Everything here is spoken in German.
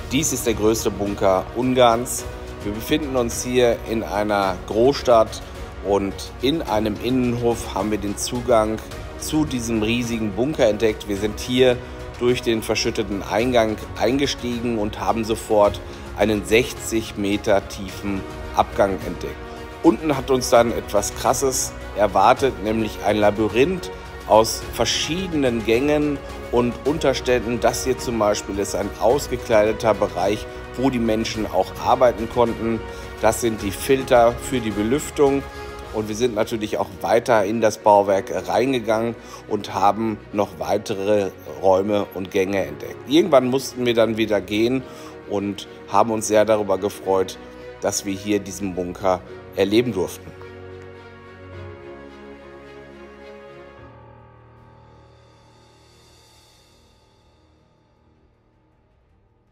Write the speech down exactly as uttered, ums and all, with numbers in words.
Dies ist der größte Bunker Ungarns. Wir befinden uns hier in einer Großstadt und in einem Innenhof haben wir den Zugang zu diesem riesigen Bunker entdeckt. Wir sind hier durch den verschütteten Eingang eingestiegen und haben sofort einen sechzig Meter tiefen Abgang entdeckt. Unten hat uns dann etwas Krasses erwartet, nämlich ein Labyrinth aus verschiedenen Gängen und Unterständen. Das hier zum Beispiel ist ein ausgekleideter Bereich, wo die Menschen auch arbeiten konnten. Das sind die Filter für die Belüftung. Und wir sind natürlich auch weiter in das Bauwerk reingegangen und haben noch weitere Räume und Gänge entdeckt. Irgendwann mussten wir dann wieder gehen und haben uns sehr darüber gefreut, dass wir hier diesen Bunker erleben durften.